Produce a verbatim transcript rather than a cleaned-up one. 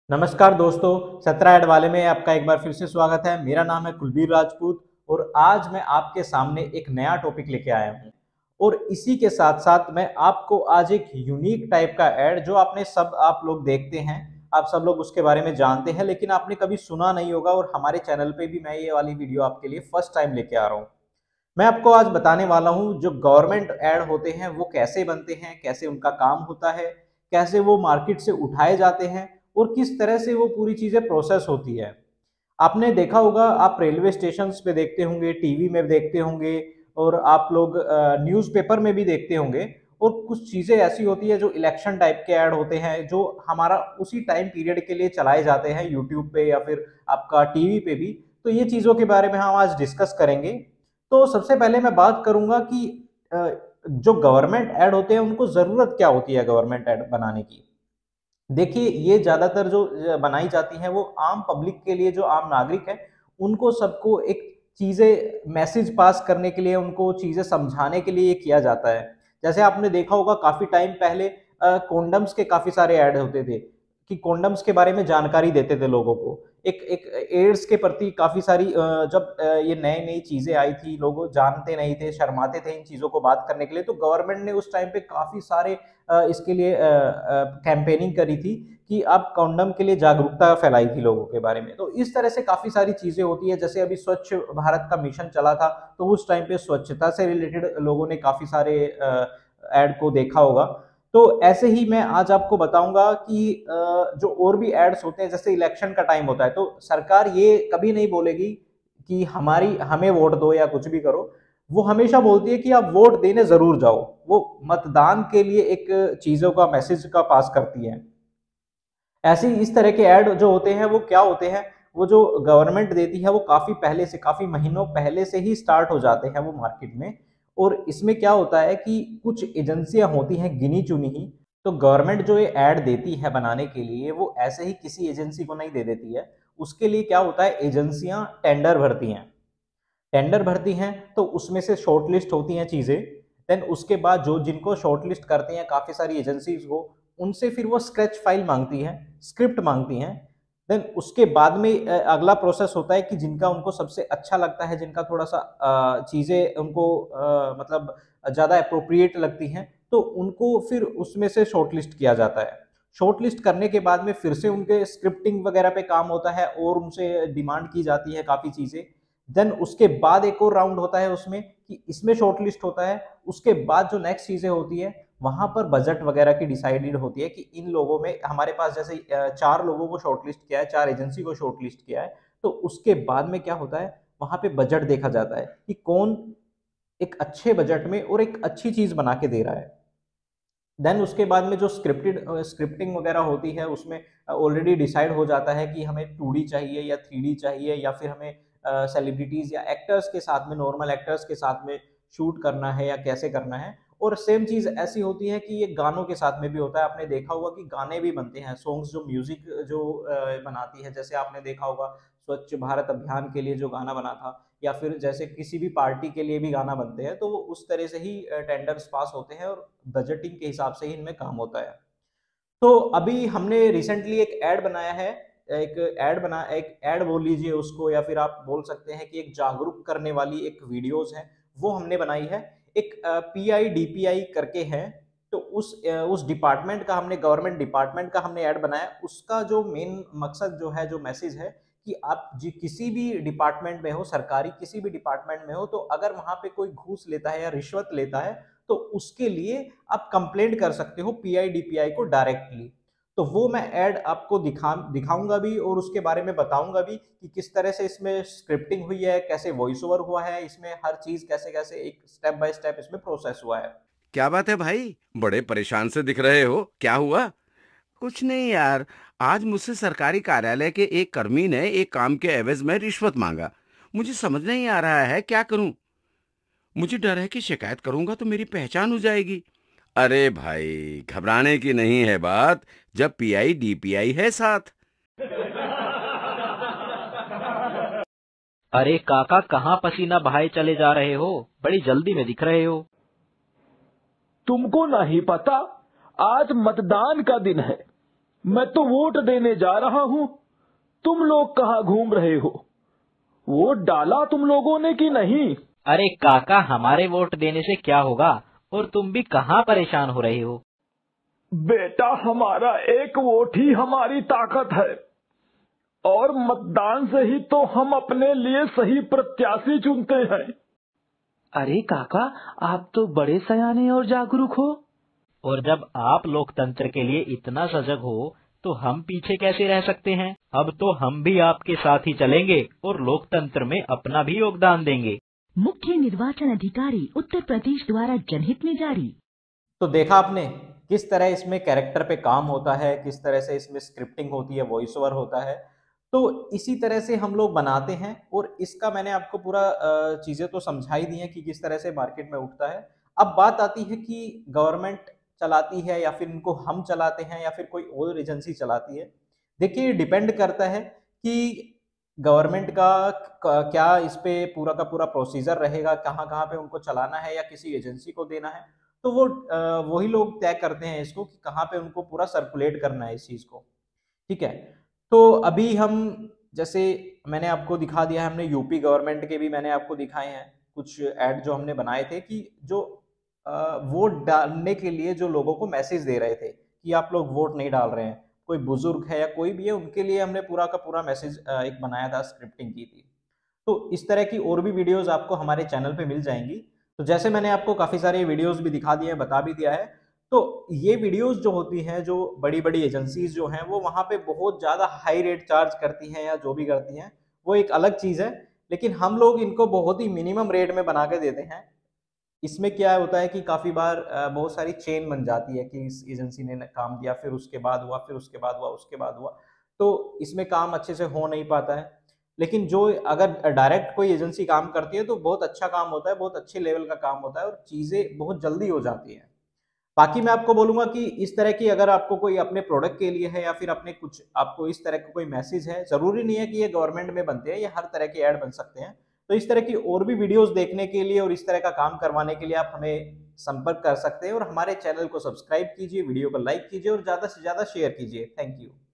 नमस्कार दोस्तों, सत्रह ऐड वाले में आपका एक बार फिर से स्वागत है। मेरा नाम है कुलबीर राजपूत और आज मैं आपके सामने एक नया टॉपिक लेके आया हूँ। और इसी के साथ साथ मैं आपको आज एक यूनिक टाइप का ऐड जो आपने सब आप लोग देखते हैं, आप सब लोग उसके बारे में जानते हैं, लेकिन आपने कभी सुना नहीं होगा। और हमारे चैनल पे भी मैं ये वाली वीडियो आपके लिए फर्स्ट टाइम लेके आ रहा हूँ। मैं आपको आज बताने वाला हूँ जो गवर्नमेंट ऐड होते हैं वो कैसे बनते हैं, कैसे उनका काम होता है, कैसे वो मार्केट से उठाए जाते हैं और किस तरह से वो पूरी चीजें प्रोसेस होती है। आपने देखा होगा, आप रेलवे स्टेशन पे देखते होंगे, टीवी में देखते होंगे और आप लोग न्यूज़पेपर में भी देखते होंगे। और कुछ चीजें ऐसी होती है जो इलेक्शन टाइप के ऐड होते हैं जो हमारा उसी टाइम पीरियड के लिए चलाए जाते हैं यूट्यूब पे या फिर आपका टीवी पे भी। तो ये चीजों के बारे में हम आज डिस्कस करेंगे। तो सबसे पहले मैं बात करूंगा कि अ, जो गवर्नमेंट ऐड होते हैं उनको जरूरत क्या होती है गवर्नमेंट ऐड बनाने की। देखिए, ये ज़्यादातर जो अ, बनाई जाती हैं वो आम पब्लिक के लिए, जो आम नागरिक है, उनको सबको एक चीज़ें मैसेज पास करने के लिए, उनको चीज़ें समझाने के लिए ये किया जाता है। जैसे आपने देखा होगा काफ़ी टाइम पहले अ, कॉन्डम्स के काफ़ी सारे ऐड होते थे कि कॉन्डम्स के बारे में जानकारी देते थे लोगों को। एक एक एड्स के प्रति काफ़ी सारी अ, जब अ, ये नई-नई चीज़ें आई थी, लोग जानते नहीं थे, शर्माते थे इन चीज़ों को बात करने के लिए, तो गवर्नमेंट ने उस टाइम पे काफ़ी सारे अ, इसके लिए अ अ, कैंपेनिंग करी थी कि आप कंडोम के लिए जागरूकता फैलाई थी लोगों के बारे में। तो इस तरह से काफ़ी सारी चीज़ें होती हैं। जैसे अभी स्वच्छ भारत का मिशन चला था, तो उस टाइम पे स्वच्छता से रिलेटेड लोगों ने काफ़ी सारे अ, ऐड को देखा होगा। तो ऐसे ही मैं आज आपको बताऊँगा कि अ, जो और भी एड्स होते हैं, जैसे इलेक्शन का टाइम होता है, तो सरकार ये कभी नहीं बोलेगी कि हमारी हमें वोट दो या कुछ भी करो। वो हमेशा बोलती है कि आप वोट देने ज़रूर जाओ। वो मतदान के लिए एक चीज़ों का मैसेज का पास करती है। ऐसे ही इस तरह के ऐड जो होते हैं वो क्या होते हैं, वो जो गवर्नमेंट देती है वो काफ़ी पहले से, काफ़ी महीनों पहले से ही स्टार्ट हो जाते हैं वो मार्केट में। और इसमें क्या होता है कि कुछ एजेंसियाँ होती हैं गिनी-चुनी ही, तो गवर्नमेंट जो ये ऐड देती है बनाने के लिए, वो ऐसे ही किसी एजेंसी को नहीं दे देती है। उसके लिए क्या होता है, एजेंसियाँ टेंडर भरती हैं। टेंडर भरती हैं तो उसमें से शॉर्टलिस्ट होती हैं चीज़ें। देन उसके बाद जो जिनको शॉर्टलिस्ट करते हैं काफ़ी सारी एजेंसीज़ को, उनसे फिर वो स्केच फाइल माँगती हैं, स्क्रिप्ट माँगती हैं। देन उसके बाद में अ, अगला प्रोसेस होता है कि जिनका उनको सबसे अच्छा लगता है, जिनका थोड़ा-सा अ, चीज़ें उनको अ, मतलब ज़्यादा एप्रोप्रिएट लगती हैं, तो उनको फिर उसमें से शॉर्टलिस्ट किया जाता है। शॉर्टलिस्ट करने के बाद में फिर से उनके स्क्रिप्टिंग वगैरह पे काम होता है और उनसे डिमांड की जाती है काफ़ी चीज़ें। देन उसके बाद एक और राउंड होता है उसमें कि इसमें शॉर्टलिस्ट होता है। उसके बाद जो नेक्स्ट चीज़ें होती है, वहाँ पर बजट वगैरह की डिसाइडेड होती है कि इन लोगों में हमारे पास जैसे अ, चार लोगों को शॉर्टलिस्ट किया है, चार एजेंसी को शॉर्टलिस्ट किया है, तो उसके बाद में क्या होता है, वहाँ पे बजट देखा जाता है कि कौन एक अच्छे बजट में और एक अच्छी चीज़ बना के दे रहा है। देन उसके बाद में जो स्क्रिप्टेड अ, स्क्रिप्टिंग वगैरह होती है उसमें अ, ऑलरेडी डिसाइड हो जाता है कि हमें टू डी चाहिए या थ्री डी चाहिए, या फिर हमें अ, सेलिब्रिटीज़ या एक्टर्स के साथ में, नॉर्मल एक्टर्स के साथ में शूट करना है या कैसे करना है। और सेम चीज़ ऐसी होती है कि ये गानों के साथ में भी होता है। आपने देखा होगा कि गाने भी बनते हैं, सॉन्ग्स जो म्यूज़िक जो अ, बनाती है, जैसे आपने देखा होगा स्वच्छ भारत अभियान के लिए जो गाना बना था, या फिर जैसे किसी भी पार्टी के लिए भी गाना बनते हैं, तो वो उस तरह से ही अ, टेंडर्स पास होते हैं और बजटिंग के हिसाब से ही इनमें काम होता है। तो अभी हमने रिसेंटली एक ऐड बनाया है, एक ऐड बना एक ऐड बोल लीजिए उसको, या फिर आप बोल सकते हैं कि एक जागरूक करने वाली एक वीडियोज़ है, वो हमने बनाई है। एक अ, P I D P I करके है, तो उस अ, उस डिपार्टमेंट का हमने, गवर्नमेंट डिपार्टमेंट का हमने ऐड बनाया। उसका जो मेन मकसद जो है, जो मैसेज है कि आप जी किसी भी डिपार्टमेंट में हो, सरकारी किसी भी डिपार्टमेंट में हो, तो अगर वहाँ पे कोई घूस लेता है या रिश्वत लेता है, तो उसके लिए आप कंप्लेंट कर सकते हो P I D P I को डायरेक्टली। तो वो मैं ऐड आपको दिखा दिखाऊँगा भी और उसके बारे में बताऊँगा भी कि किस तरह से इसमें स्क्रिप्टिंग हुई है, कैसे वॉइस ओवर हुआ है, इसमें हर चीज़ कैसे-कैसे एक स्टेप बाय स्टेप इसमें प्रोसेस हुआ है। क्या बात है भाई? बड़े परेशान से दिख रहे हो, क्या हुआ? कुछ नहीं यार, आज मुझसे सरकारी कार्यालय के एक कर्मी ने एक काम के एवज में रिश्वत मांगा। मुझे समझ नहीं आ रहा है क्या करूं। मुझे डर है कि शिकायत करूंगा तो मेरी पहचान हो जाएगी। अरे भाई, घबराने की नहीं है बात, जब P I D P I है साथ। अरे काका, कहाँ पसीना बहाए चले जा रहे हो? बड़ी जल्दी में दिख रहे हो। तुमको नहीं पता, आज मतदान का दिन है। मैं तो वोट देने जा रहा हूँ, तुम लोग कहाँ घूम रहे हो? वोट डाला तुम लोगों ने कि नहीं? अरे काका, हमारे वोट देने से क्या होगा, और तुम भी कहाँ परेशान हो रहे हो? बेटा, हमारा एक वोट ही हमारी ताकत है, और मतदान से ही तो हम अपने लिए सही प्रत्याशी चुनते हैं। अरे काका, आप तो बड़े सयाने और जागरूक हो। और जब आप लोकतंत्र के लिए इतना सजग हो, तो हम पीछे कैसे रह सकते हैं? अब तो हम भी आपके साथ ही चलेंगे और लोकतंत्र में अपना भी योगदान देंगे। मुख्य निर्वाचन अधिकारी उत्तर प्रदेश द्वारा जनहित में जारी। तो देखा आपने किस तरह इसमें कैरेक्टर पे काम होता है, किस तरह से इसमें स्क्रिप्टिंग होती है, वॉइस ओवर होता है। तो इसी तरह से हम लोग बनाते हैं, और इसका मैंने आपको पूरा चीज़ें तो समझाई दी हैं कि किस तरह से मार्केट में उठता है। अब बात आती है कि गवर्नमेंट चलाती है या फिर इनको हम चलाते हैं या फिर कोई और एजेंसी चलाती है। देखिए, ये डिपेंड करता है कि गवर्नमेंट का क- क्या इस पे पूरा का पूरा प्रोसीजर रहेगा, कहाँ कहाँ पे उनको चलाना है या किसी एजेंसी को देना है। तो वो अ, वही लोग तय करते हैं इसको कि कहाँ पे उनको पूरा सर्कुलेट करना है इस चीज़ को। ठीक है। तो अभी हम, जैसे मैंने आपको दिखा दिया है, हमने यूपी गवर्नमेंट के भी मैंने आपको दिखाए हैं कुछ ऐड जो हमने बनाए थे कि जो अ, वोट डालने के लिए जो लोगों को मैसेज दे रहे थे कि आप लोग वोट नहीं डाल रहे हैं, कोई बुजुर्ग है या कोई भी है, उनके लिए हमने पूरा का पूरा मैसेज एक बनाया था, स्क्रिप्टिंग की थी। तो इस तरह की और भी वीडियोस आपको हमारे चैनल पे मिल जाएंगी। तो जैसे मैंने आपको काफ़ी सारे वीडियोस भी दिखा दिए हैं, बता भी दिया है। तो ये वीडियोस जो होती हैं, जो बड़ी बड़ी एजेंसीज जो हैं, वो वहाँ पे बहुत ज़्यादा हाई रेट चार्ज करती हैं या जो भी करती हैं, वो एक अलग चीज़ है। लेकिन हम लोग इनको बहुत ही मिनिमम रेट में बना के देते हैं। इसमें क्या होता है कि काफ़ी बार अ, बहुत सारी चेन बन जाती है कि इस एजेंसी ने काम दिया, फिर उसके बाद हुआ, फिर उसके बाद हुआ, उसके बाद हुआ। तो इसमें काम अच्छे से हो नहीं पाता है। लेकिन जो अगर डायरेक्ट कोई एजेंसी काम करती है तो बहुत अच्छा काम होता है, बहुत अच्छे लेवल का काम होता है और चीज़ें बहुत जल्दी हो जाती हैं। बाकी मैं आपको बोलूँगा कि इस तरह की अगर आपको कोई अपने प्रोडक्ट के लिए है या फिर अपने कुछ आपको इस तरह का कोई मैसेज है, ज़रूरी नहीं है कि ये गवर्नमेंट में बनते हैं, ये हर तरह के ऐड बन सकते हैं। तो इस तरह की और भी वीडियोज़ देखने के लिए और इस तरह का काम करवाने के लिए आप हमें संपर्क कर सकते हैं, और हमारे चैनल को सब्सक्राइब कीजिए, वीडियो को लाइक कीजिए और ज़्यादा से ज़्यादा शेयर कीजिए। Thank you.